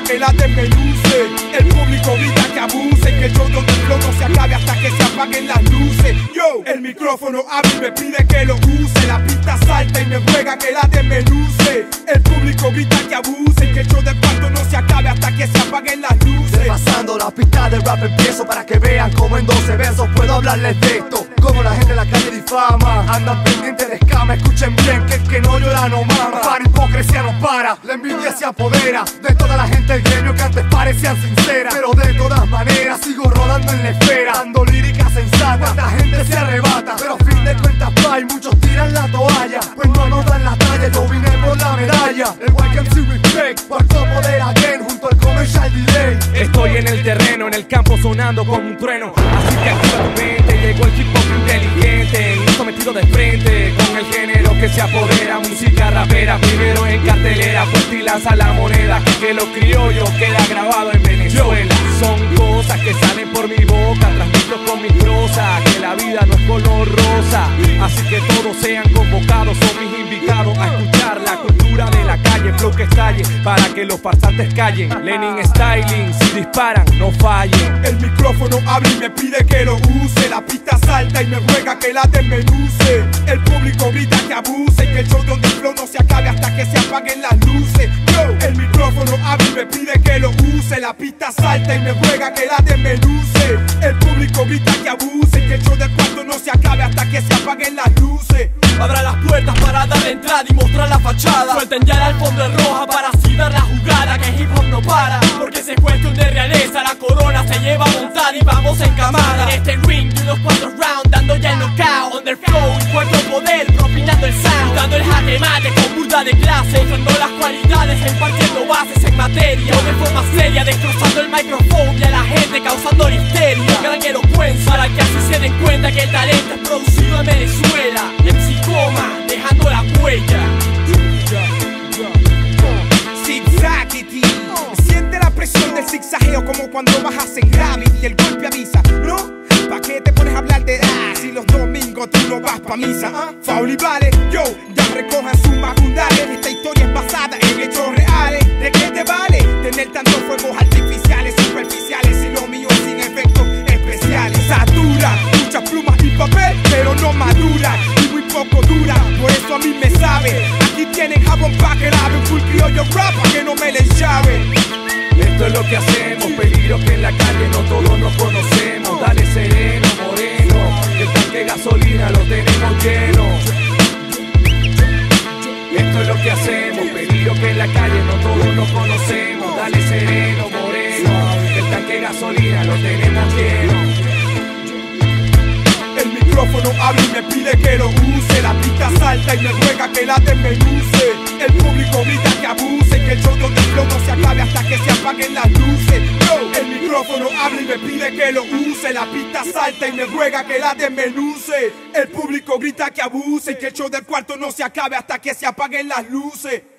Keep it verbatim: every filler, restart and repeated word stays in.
que la desmenuce. El público grita que abuse, que el show donde el flow no se acabe hasta que se apaguen las luces. Yo, el micrófono abre y me pide que lo use. La pista salta y me ruega que la desmenuce. El público grita que abuse, que el show del cuarto no se acabe hasta que se apaguen las luces. Pasando la pista del rap empiezo para que vean cómo en doce versos puedo hablarles de esto. Como la gente en la calle difama, andan pendientes de escama. Escuchen bien que el que no llora no mama. Para hipocresía no para, la envidia se apodera de toda la gente el gremio que antes parecían sinceras. Pero de todas maneras sigo rodando en la esfera, dando líricas sensatas. La gente se arrebata, pero a fin de cuentas hay muchos tiran la toalla, pues no nos dan la talla. Yo vine por la medalla, el welcome to respect, cuarto poder again junto al commercial delay. Estoy en el terreno, en el campo sonando como un trueno. Así que activa tu mente, llegó el hip hop inteligente. Listo metido de frente, con el género que se apodera. Música rapera, primero en cartelera. Pues y lanza la moneda, que lo criollo queda grabado en Venezuela. Son cosas que salen por mi boca, transmito con mi prosa, que la vida no es color rosa. Así que todos sean convocados, son mis invitados a escuchar la cultura de la calle. Flow que estalle, para que los farsantes callen. Lenin Styling, si disparan, no fallen. El micrófono abre y me pide que lo use. La pista salta y me ruega que la desmenuce. El público grita que abuse, que el show donde el flow no se acabe hasta que se apaguen las luces. Yo, el micrófono abre y me pide que lo use. La pista salta y me ruega que la desmenuce. El público grita que abuse, que el show del cuarto no se acabe hasta que se apaguen las luces. Abra las puertas para dar entrada y mostrar la fachada. Suelten ya la alfombra roja para así dar la jugada. Que hip hop no para, porque se es cuestión de realeza. La corona se lleva montada y vamos en camada. En este ring de unos cuantos rounds, dando ya el knockout. Under flow y cuarto poder, propinando el sound. Dando el jaque mate con burda de clase, mostrando las cualidades, impartiendo bases en materia. Yo de forma seria, destrozando el micrófono y a la gente causando histeria. Gran elocuencia, para que así se den cuenta que el talento es producido en Venezuela. M C Coma, dejando la huella. Zigzaggity, siente la presión del zigzagueo como cuando bajas en Gravity y el golpe avisa, ¿no? ¿Pa' qué te pones a hablar de ah, si los domingos tú no vas pa' misa? ¿Ah? Faul y vale, yo, ya recojan sus macundales. Esta historia es basada en hechos reales. ¿De qué te vale tener tantos fuegos artificiales, superficiales, si lo mío es sin efectos especiales? Satura, muchas plumas y papel, pero no madura y muy poco dura, por eso a mí me sabe. Aquí tienen jabón pa' que lave, un full criollo rap pa' que no me le llave. Esto es lo que hacemos, peligro que en la calle no todos nos conocemos. Dale sereno, moreno, que el tanque de gasolina lo tenemos lleno. Esto es lo que hacemos, peligro que en la calle no todos nos conocemos. Dale sereno, moreno, que el tanque de gasolina lo tenemos lleno. El micrófono abre y me pide que lo use. La pista salta y me ruega que la desmenuce. El público grita que abuse, que el show donde el flow no se acabe hasta que se apaguen las luces. Yo, el micrófono abre y me pide que lo use. La pista salta y me ruega que la desmenuce. El público grita que abuse, que el show del cuarto no se acabe hasta que se apaguen las luces.